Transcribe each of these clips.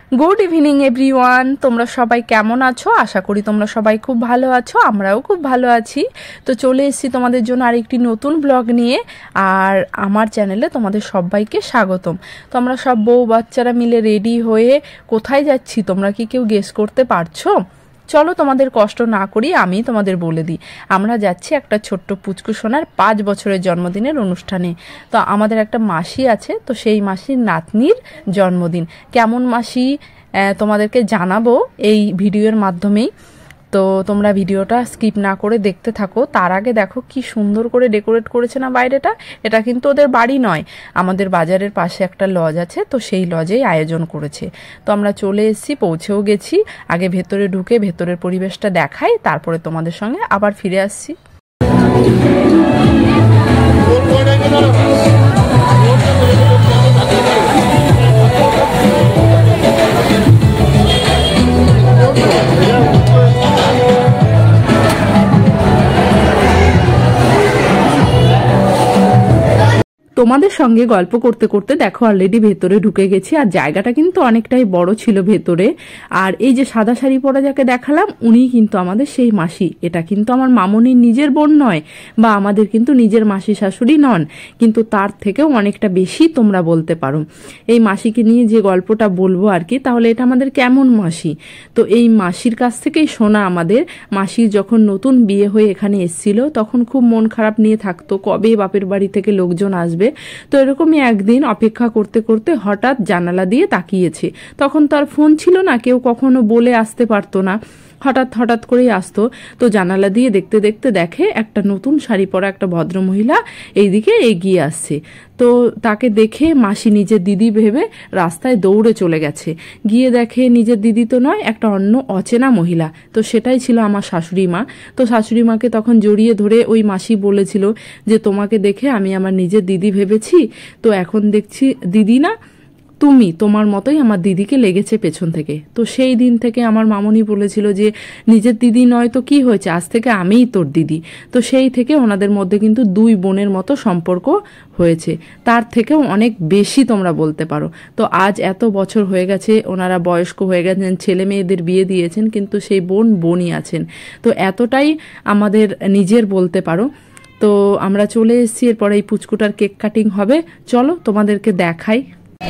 Good evening everyone, তোমরা সবাই কেমন আছো? আশা করি তোমরা সবাই খুব ভালো আছো, আমরাও খুব ভালো আছি। তো চলে এসেছি তোমাদের জন্য আরেকটি নতুন ব্লগ নিয়ে। আর আমার চ্যানেলে তোমাদের সবাইকে স্বাগতম। তো আমরা সব বউ বাচ্চারা মিলে রেডি হয়ে কোথায় যাচ্ছি তোমরা কি কেউ গেস করতে পারছো? চলো তোমাদের কষ্ট না করি আমি তোমাদের বলে দিই। আমরা যাচ্ছি একটা ছোট্ট পুচকু সোনার 5 বছরের জন্মদিনের অনুষ্ঠানে। তো আমাদের একটা মাসি আছে, তো সেই মাসির নাতনির জন্মদিন। কেমন মাসি তোমাদেরকে জানাবো এই ভিডিওর মাধ্যমেই। তো তোমরা ভিডিওটা স্কিপ না করে দেখতে থাকো। তার আগে দেখো কি সুন্দর করে ডেকোরেট করেছে না বাইরেটা। এটা কিন্তু ওদের বাড়ি নয়, আমাদের বাজারের পাশে একটা লজ আছে, তো সেই লজেই আয়োজন করেছে। তো আমরা চলে এসেছি, পৌঁছেও গেছি। আগে ভেতরে ঢুকে ভেতরের পরিবেশটা দেখাই, তারপরে তোমাদের সঙ্গে আবার ফিরে আসছি। তোমাদের সঙ্গে গল্প করতে করতে দেখো অলরেডি ভেতরে ঢুকে গেছি। আর জায়গাটা কিন্তু অনেকটাই বড় ছিল ভেতরে। আর এই যে সাদা শাড়ি পরা যাকে দেখালাম, উনি কিন্তু আমাদের সেই মাসি। এটা কিন্তু আমার মামনির নিজের বোন নয়, বা আমাদের কিন্তু নিজের মাসি শাশুড়ি নন, কিন্তু তার থেকেও অনেকটা বেশি তোমরা বলতে পারো। এই মাসিকে নিয়ে যে গল্পটা বলবো আর কি, তাহলে এটা আমাদের কেমন মাসি। তো এই মাসির কাছ থেকেই শোনা আমাদের। মাসির যখন নতুন বিয়ে হয়ে এখানে এসেছিল, তখন খুব মন খারাপ নিয়ে থাকতো, কবে বাপের বাড়ি থেকে লোকজন আসবে। তো এরকমই একদিন অপেক্ষা করতে করতে হঠাৎ জানালা দিয়ে তাকিয়েছে। তখন তার ফোন ছিল না, কেউ কখনো বলে আসতে পারতো না, হঠাৎ হঠাৎ করেই আসতো। তো জানালা দিয়ে দেখতে দেখতে দেখে একটা নতুন শাড়ি পরা একটা ভদ্রমহিলা এইদিকে এগিয়ে আসছে। তো তাকে দেখে মাসি নিজের দিদি ভেবে রাস্তায় দৌড়ে চলে গেছে। গিয়ে দেখে নিজের দিদি তো নয়, একটা অন্য অচেনা মহিলা। তো সেটাই ছিল আমার শাশুড়ি মা। তো শাশুড়ি মাকে তখন জড়িয়ে ধরে ওই মাসি বলেছিল যে তোমাকে দেখে আমি আমার নিজের দিদি ভেবেছি, তো এখন দেখছি দিদি না, তুমি তোমার মতোই আমার দিদিকে লেগেছে পেছন থেকে। তো সেই দিন থেকে আমার মামনি বলেছিল যে নিজের দিদি নয় তো কি হয়েছে, আজ থেকে আমিই তোর দিদি। তো সেই থেকে ওনাদের মধ্যে কিন্তু দুই বোনের মতো সম্পর্ক হয়েছে, তার থেকেও অনেক বেশি তোমরা বলতে পারো। তো আজ এত বছর হয়ে গেছে, ওনারা বয়স্ক হয়ে গেছেন, ছেলে মেয়েদের বিয়ে দিয়েছেন, কিন্তু সেই বোনই আছেন। তো এতটাই আমাদের নিজের বলতে পারো। তো আমরা চলে এসেছি, এরপরে এই পুচকুটার কেক কাটিং হবে। চলো তোমাদেরকে দেখাই।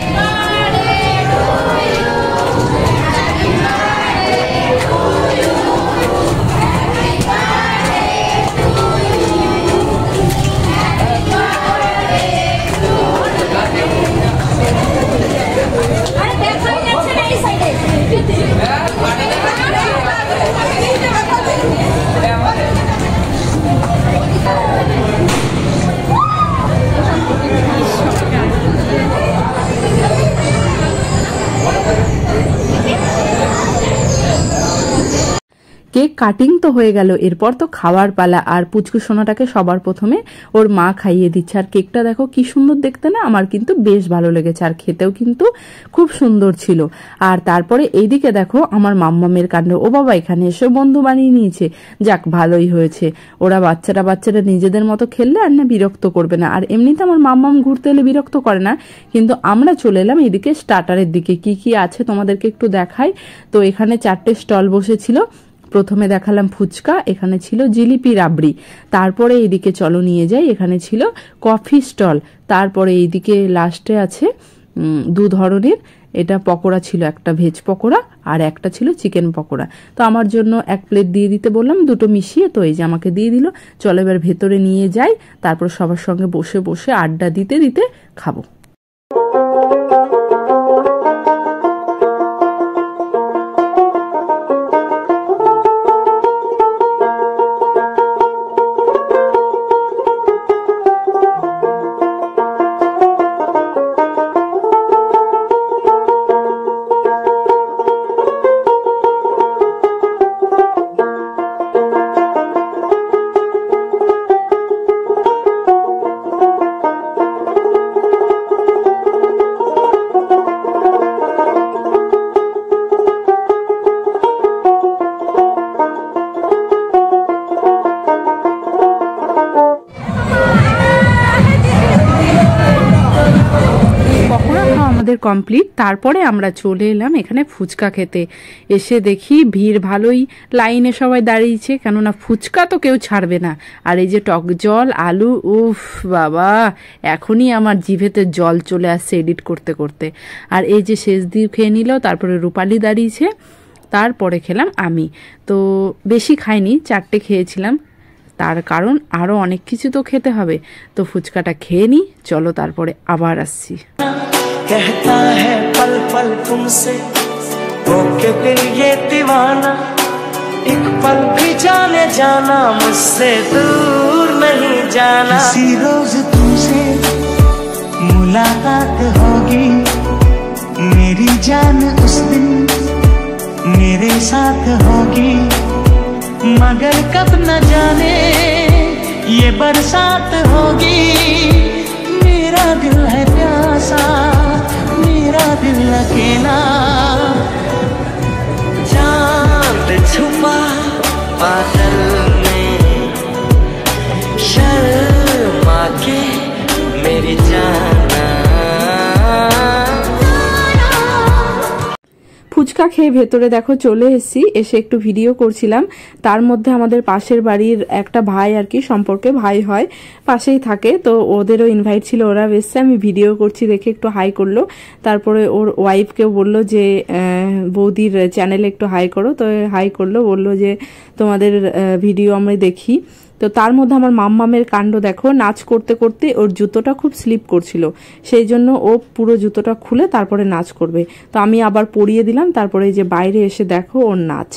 কেক কাটিং তো হয়ে গেল, এরপর তো খাওয়ার পালা। আর পুচকু সোনাটাকে সবার প্রথমে ওর মা খাইয়ে দিচ্ছে। আর কেকটা দেখো কি সুন্দর দেখতে না, আমার কিন্তু বেশ ভালো লেগেছে। আর খেতেও কিন্তু খুব সুন্দর ছিল। আর তারপরে এইদিকে দেখো আমার মাম্মামের কাণ্ড। ও বাবা, এখানে এসে বন্ধু বানিয়ে নিয়েছে। যাক, ভালোই হয়েছে। ওরা বাচ্চারা নিজেদের মতো খেললে আর না বিরক্ত করবে না। আর এমনিতে আমার মাম্মাম ঘুরতে এলে বিরক্ত করে না, কিন্তু আমরা চলে এলাম এইদিকে স্টার্টারের দিকে। কি কি আছে তোমাদেরকে একটু দেখাই। তো এখানে 4টে স্টল বসেছিল। প্রথমে দেখালাম ফুচকা, এখানে ছিল জিলিপি রাবড়ি। তারপরে এইদিকে চলো নিয়ে যাই, এখানে ছিল কফি স্টল। তারপরে এইদিকে লাস্টে আছে 2 ধরনের, এটা পকোড়া ছিল, একটা ভেজ পকোড়া আর একটা ছিল চিকেন পকোড়া। তো আমার জন্য 1 প্লেট দিয়ে দিতে বললাম, দুটো মিশিয়ে। তো এই যে আমাকে দিয়ে দিল। চলো এবার ভেতরে নিয়ে যাই, তারপর সবার সঙ্গে বসে বসে আড্ডা দিতে দিতে খাবো। কমপ্লিট। তারপরে আমরা চলে এলাম এখানে ফুচকা খেতে। এসে দেখি ভিড় ভালোই, লাইনে সবাই দাঁড়িয়েছে, কেননা ফুচকা তো কেউ ছাড়বে না। আর এই যে টক জল, আলু, উফ বাবা, এখনই আমার জিভেতে জল চলে আসছে এডিট করতে করতে। আর এই যে শেষ দিয়ে খেয়ে নিল, তারপরে রূপালি দাঁড়িয়েছে, তারপরে খেলাম আমি। তো বেশি খাইনি, 4টে খেয়েছিলাম, তার কারণ আরও অনেক কিছু তো খেতে হবে। তো ফুচকাটা খেয়ে নিই, চলো তারপরে আবার আসছি। कहता है पल पल तुमसे होके दिल ये दीवाना, एक पल भी जाने जाना मुझसे दूर नहीं जाना। किसी रोज तुमसे मुलाकात होगी, मेरी जान उस दिन मेरे साथ होगी, मगर कब न जाने ये बरसात होगी। मेरा दिल है प्यासा, मेरा दिल अकेला, चांद छुपा बादल में, शर्मा के मेरी जाना। ফুচকা খেয়ে ভেতরে দেখো চলে এসেছি, এসে একটু ভিডিও করছিলাম। তার মধ্যে আমাদের পাশের বাড়ির একটা ভাই আর কি, সম্পর্কে ভাই হয়, পাশেই থাকে, তো ওদেরও ইনভাইট ছিল, ওরা এসছে, আমি ভিডিও করছি দেখে একটু হাই করলো। তারপরে ওর ওয়াইফকেও বললো যে বৌদির চ্যানেলে একটু হাই করো, তো হাই করলো, বললো যে তোমাদের ভিডিও আমরা দেখি। তো তার মধ্যে আমার মাম্মামের কাণ্ড দেখো, নাচ করতে করতে ওর জুতোটা খুব স্লিপ করছিল, সেই জন্য ও পুরো জুতোটা খুলে তারপরে নাচ করবে। তো আমি আবার পরিয়ে দিলাম, তারপরে এই যে বাইরে এসে দেখো ওর নাচ।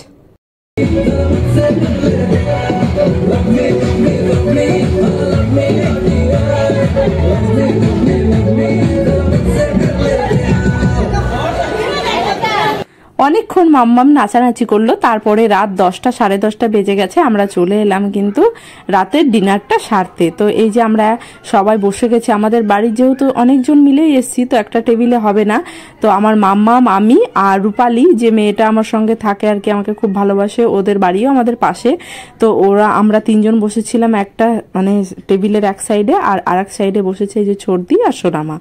অনেকক্ষণ মাম্মাম নাচানাচি করলো, তারপরে রাত 10টা সাড়ে 10টা বেজে গেছে, আমরা চলে এলাম কিন্তু রাতের ডিনারটা সারতে। তো এই যে আমরা সবাই বসে গেছি, আমাদের বাড়ির যেহেতু অনেকজন মিলেই এসছি, তো একটা টেবিলে হবে না। তো আমার মাম্মাম, আমি আর রূপালি, যে মেয়েটা আমার সঙ্গে থাকে আর কি, আমাকে খুব ভালোবাসে, ওদের বাড়িও আমাদের পাশে। তো আমরা 3জন বসেছিলাম একটা মানে টেবিলের এক সাইডে, আর আরেক সাইডে বসেছে এই যে ছর্দি আর সোনামা,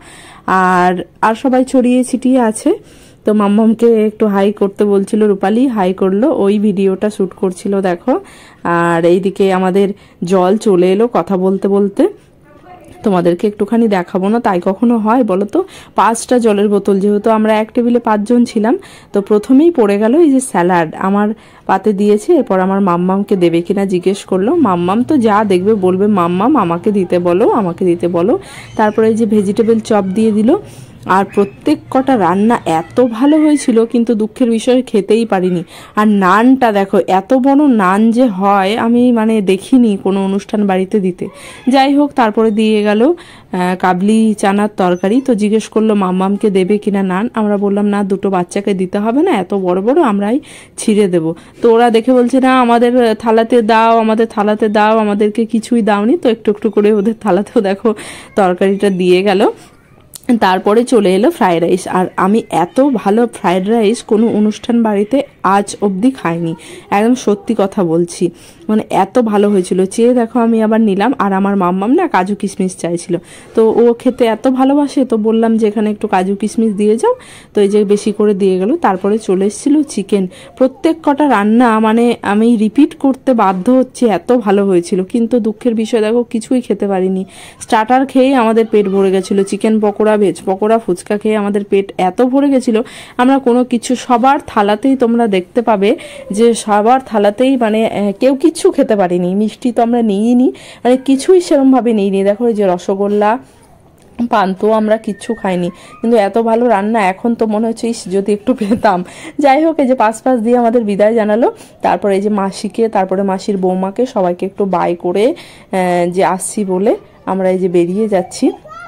আর সবাই ছড়িয়ে ছিটিয়ে আছে। তো মাম্মামকে একটু হাই করতে বলছিল রূপালি, হাই করলো, ওই ভিডিওটা শ্যুট করছিল দেখো। আর এইদিকে আমাদের জল চলে এলো কথা বলতে বলতে, তোমাদেরকে একটুখানি দেখাবো না, তাই কখনো হয় বলো তো? 5টা জলের বোতল, যেহেতু আমরা এক টেবিলে 5 জন ছিলাম। তো প্রথমেই পড়ে গেল এই যে স্যালাড, আমার পাতে দিয়েছে, এরপর আমার মাম্মামকে দেবে কিনা জিজ্ঞেস করলো। মাম্মাম তো যা দেখবে বলবে মাম্মাম আমাকে দিতে বলো, আমাকে দিতে বলো। তারপরে এই যে ভেজিটেবল চপ দিয়ে দিল। আর প্রত্যেক কটা রান্না এত ভালো হয়েছিল, কিন্তু দুঃখের বিষয় খেতেই পারিনি। আর নানটা দেখো, এত বড় নান যে হয় আমি মানে দেখিনি কোনো অনুষ্ঠান বাড়িতে দিতে। যাই হোক, তারপরে দিয়ে গেল কাবলি চানার তরকারি। তো জিজ্ঞেস করলো মাম্মামকে দেবে কিনা নান, আমরা বললাম না, 2টো বাচ্চাকে দিতে হবে না, এত বড় বড় আমরাই ছিঁড়ে দেব। তো ওরা দেখে বলছে না, আমাদের থালাতে দাও, আমাদের থালাতে দাও, আমাদেরকে কিছুই দাওনি। তো একটু একটু করে ওদের থালাতেও দেখো তরকারিটা দিয়ে গেল। তারপরে চলে এলো ফ্রাইড রাইস। আর আমি এত ভালো ফ্রাইড রাইস কোনো অনুষ্ঠান বাড়িতে আজ অবধি খাইনি, একদম সত্যি কথা বলছি, মানে এত ভালো হয়েছিল। চেয়ে দেখো আমি আবার নিলাম। আর আমার মাম্মাম না কাজু কিশমিশ চাইছিল, তো ও খেতে এত ভালোবাসে, তো বললাম যে এখানে একটু কাজু কিশমিশ দিয়ে যাও, তো এই যে বেশি করে দিয়ে গেল। তারপরে চলে এসেছিল চিকেন। প্রত্যেক কটা রান্না মানে আমি রিপিট করতে বাধ্য হচ্ছি, এত ভালো হয়েছিল। কিন্তু দুঃখের বিষয় দেখো, কিছুই খেতে পারিনি। স্টার্টার খেয়ে আমাদের পেট ভরে গেছিলো, চিকেন পকোড়া, ভেজ পকোড়া, ফুচকা খেয়ে আমাদের পেট এত ভরে গেছিলো, আমরা কোনো কিছু, সবার থালাতেই তোমরা দেখতে পাবে যে সবার থালাতেই মানে কেউ কিচ্ছু খেতে পারিনি। মিষ্টি তো আমরা নিইনি, মানে কিছুই সেরমভাবে নিইনি। দেখো এই যে রসগোল্লা, পান্তো আমরা কিচ্ছু খাইনি, কিন্তু এত ভালো রান্না এখন তো মনে হচ্ছে যদি একটু পেতাম। যাই হোক, এই যে পাশ দিয়ে আমাদের বিদায় জানালো। তারপরে এই যে মাসিকে, তারপরে মাসির বৌমাকে, সবাইকে একটু বাই করে যে আসছি বলে আমরা এই যে বেরিয়ে যাচ্ছি।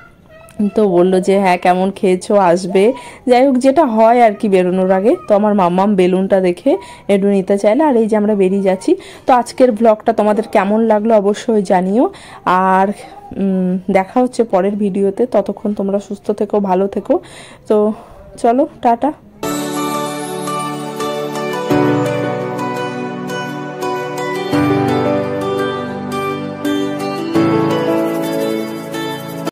তো বললো যে হ্যাঁ কেমন খেয়েছো, আসবে। যাই হোক, যেটা হয় আর কি বেরোনোর আগে। তো আমার মাম্মাম বেলুনটা দেখে একটু নিতে চাইলে, আর এই যে আমরা বেরিয়ে যাচ্ছি। তো আজকের ব্লগটা তোমাদের কেমন লাগলো অবশ্যই জানিও। আর দেখা হচ্ছে পরের ভিডিওতে, ততক্ষণ তোমরা সুস্থ থেকো, ভালো থেকো। তো চলো, টাটা।